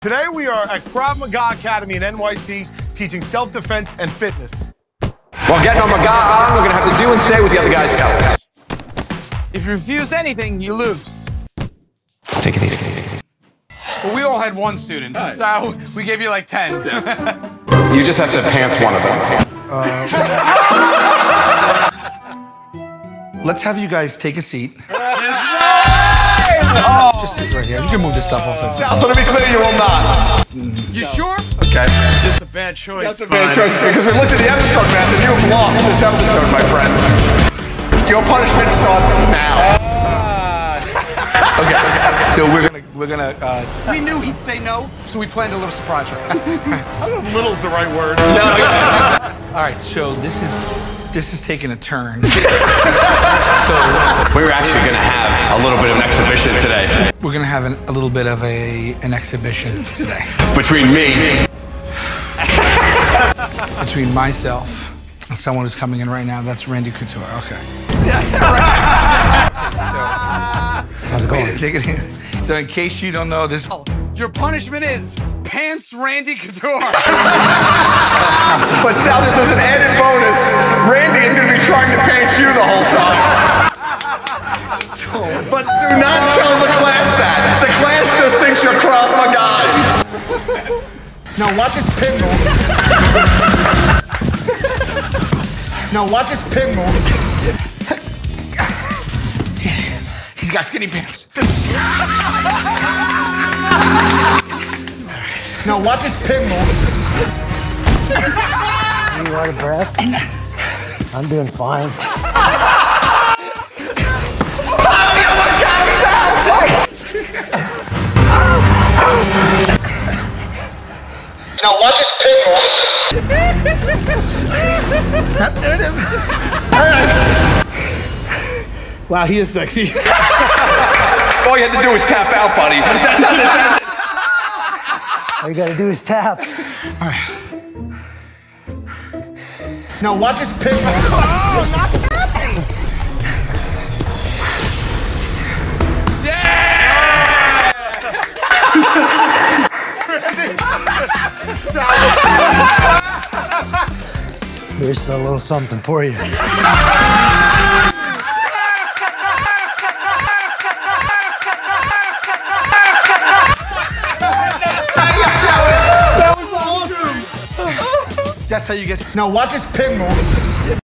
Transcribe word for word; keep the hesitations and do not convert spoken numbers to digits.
Today we are at Krav Maga Academy in N Y C teaching self-defense and fitness. While getting our Maga on, we're gonna have to do and say what the other guys tell us. If you refuse anything, you lose. Take it easy, take it easy. But we all had one student, right. So we gave you like ten. Yes. You just have to pants one of them. Uh, let's have you guys take a seat. Oh. Just sit right here. You can move this stuff off. So to be clear, you will not. You sure? Okay. This is a bad choice. That's a bad choice because we looked at the episode, man, and you have lost this episode, my friend. Your punishment starts now. okay, okay. So we're gonna we're gonna. Uh... We knew he'd say no, so we planned a little surprise for him. I don't know if little's the right word. No. All right. So this is this is taking a turn. so we're actually gonna have a little bit of an exhibition today. We're gonna have an, a little bit of a an exhibition today. Between me. Between myself and someone who's coming in right now. That's Randy Couture. Okay. How's it going? Take it here. So in case you don't know this, oh, your punishment is Pants Randy Couture. But Sal, just as an added bonus, Randy is going to be trying to pants you the whole time. So, but do not tell the class that. The class just thinks you're Krav Maga. Now watch his pin move. Now watch his pin move. He's got skinny pants. Now watch his pin move. You out of breath? I'm doing fine. Now watch his pin move. There it is. All right. Wow, he is sexy. All you had to do was tap out, buddy. That's how this ended. All you gotta do is tap. All right. Now watch his pin move. Oh, not tapping! Yeah! Here's a little something for you. That's how you get. Now watch his pin move.